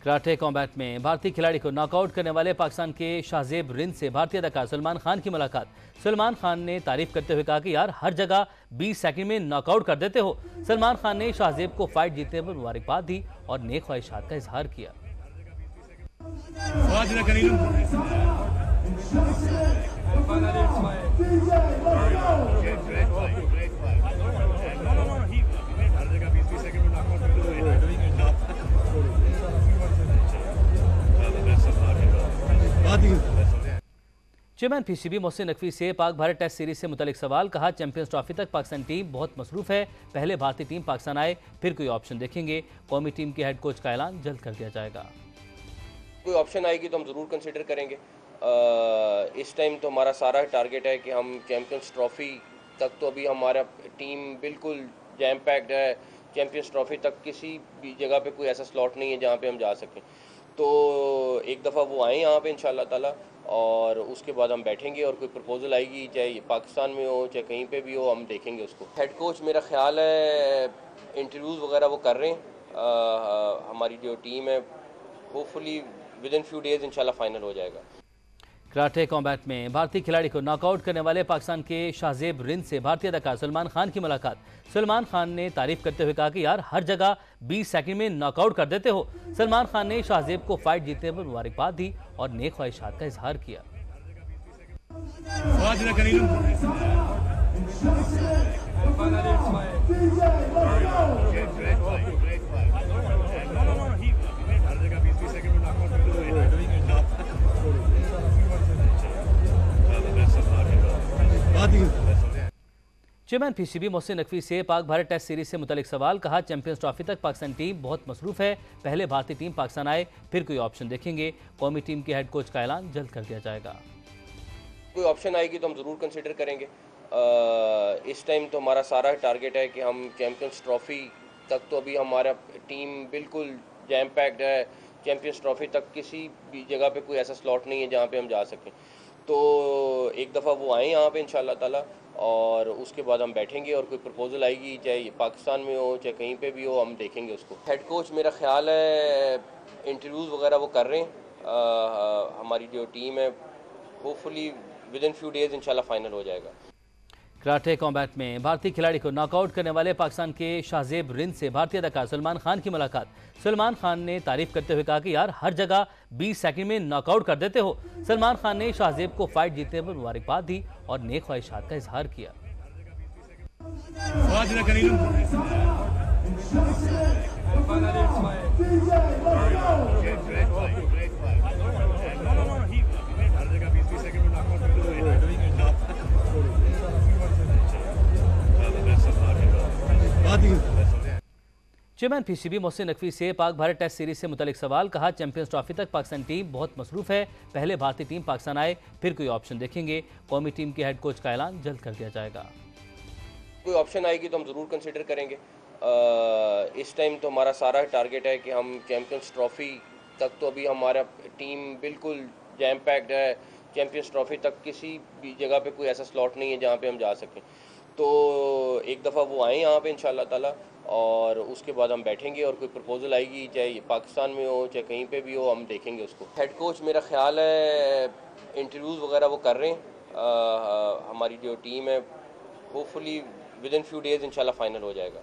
Karate combat में भारतीय खिलाड़ी को नॉकआउट करने वाले पाकिस्तान के शाहजेब रिंद से भारतीय अदाकार सलमान खान की मुलाकात। सलमान खान ने तारीफ करते हुए कहा कि यार हर जगह 20 सेकंड में नॉकआउट कर देते हो। सलमान खान ने शाहजेब को फाइट जीतने पर मुबारकबाद दी और नेक ख्वाहिशात का इजहार किया। चेयरमैन पीसीबी मोहसिन नकवी से पाक भारत टेस्ट सीरीज से मुतालिक सवाल। कहा चैंपियंस ट्रॉफी तक पाकिस्तान टीम बहुत मसरूफ है, पहले भारतीय टीम पाकिस्तान आए फिर कोई ऑप्शन देखेंगे। कौमी टीम के हेड कोच का ऐलान जल्द कर दिया जाएगा। कोई ऑप्शन आएगी तो हम ज़रूर कंसिडर करेंगे। इस टाइम तो हमारा सारा टारगेट है कि हम चैंपियंस ट्रॉफी तक, तो अभी हमारा टीम बिल्कुल जैम पैक्ड है। चैंपियंस ट्रॉफी तक किसी भी जगह पे कोई ऐसा स्लॉट नहीं है जहाँ पे हम जा सकें। तो एक दफ़ा वो आएँ यहाँ पे इंशाल्लाह ताला, और उसके बाद हम बैठेंगे और कोई प्रपोजल आएगी, चाहे पाकिस्तान में हो चाहे कहीं पे भी हो, हम देखेंगे उसको। हेड कोच मेरा ख्याल है इंटरव्यूज़ वगैरह वो कर रहे हैं। हमारी जो टीम है hopefully within few days इंशाल्लाह फाइनल हो जाएगा। कराटे कॉम्बैट में भारतीय खिलाड़ी को नॉकआउट करने वाले पाकिस्तान के शाहजेब रिंद से भारतीय अदाकार सलमान खान की मुलाकात। सलमान खान ने तारीफ करते हुए कहा कि यार हर जगह 20 सेकंड में नॉकआउट कर देते हो। सलमान खान ने शाहजेब को फाइट जीतने पर मुबारकबाद दी और नेक ख्वाहिशात का इजहार किया। चेयरमैन पीसीबी मोहसिन नकवी से पाक भारत टेस्ट सीरीज से मुतालिक सवाल। कहा चैंपियंस ट्रॉफी तक पाकिस्तान टीम बहुत मसरूफ है, पहले भारतीय टीम पाकिस्तान आए फिर कोई ऑप्शन देखेंगे। कौमी टीम के हेड कोच का ऐलान जल्द कर दिया जाएगा। कोई ऑप्शन आएगी तो हम ज़रूर कंसिडर करेंगे। इस टाइम तो हमारा सारा टारगेट है कि हम चैंपियंस ट्रॉफी तक, तो अभी हमारा टीम बिल्कुल जैम पैक्ड है। चैंपियंस ट्रॉफी तक किसी भी जगह पे कोई ऐसा स्लॉट नहीं है जहाँ पे हम जा सकें। तो एक दफ़ा वो आएँ यहाँ पे इंशाल्लाह ताला, और उसके बाद हम बैठेंगे और कोई प्रपोजल आएगी, चाहे पाकिस्तान में हो चाहे कहीं पे भी हो, हम देखेंगे उसको। हेड कोच मेरा ख्याल है इंटरव्यूज़ वगैरह वो कर रहे हैं। हमारी जो टीम है hopefully within few days इंशाल्लाह फाइनल हो जाएगा। कराटे कॉम्बैट में भारतीय खिलाड़ी को नॉकआउट करने वाले पाकिस्तान के शाहजेब रिंद से भारतीय अदाकार सलमान खान की मुलाकात। सलमान खान ने तारीफ करते हुए कहा कि यार हर जगह 20 सेकंड में नॉकआउट कर देते हो। सलमान खान ने शाहजेब को फाइट जीतने पर मुबारकबाद दी और नेक ख्वाहिशात का इजहार किया। चेयरमैन पीसीबी मोहसिन नकवी से पाक भारत टेस्ट सीरीज से मुतालिक सवाल। कहा चैंपियंस ट्रॉफी तक पाकिस्तान टीम बहुत मसरूफ है, पहले भारतीय टीम पाकिस्तान आए फिर कोई ऑप्शन देखेंगे। कौमी टीम के हेड कोच का ऐलान जल्द कर दिया जाएगा। कोई ऑप्शन आएगी तो हम ज़रूर कंसिडर करेंगे। इस टाइम तो हमारा सारा टारगेट है कि हम चैंपियंस ट्रॉफी तक, तो अभी हमारा टीम बिल्कुल जैम पैक्ड है। चैंपियंस ट्रॉफी तक किसी भी जगह पे कोई ऐसा स्लॉट नहीं है जहाँ पे हम जा सकें। तो एक दफ़ा वो आएँ यहाँ पे इंशाल्लाह ताला, और उसके बाद हम बैठेंगे और कोई प्रपोजल आएगी, चाहे पाकिस्तान में हो चाहे कहीं पे भी हो, हम देखेंगे उसको। हेड कोच मेरा ख्याल है इंटरव्यूज़ वगैरह वो कर रहे हैं। हमारी जो टीम है hopefully within few days इंशाल्लाह फाइनल हो जाएगा।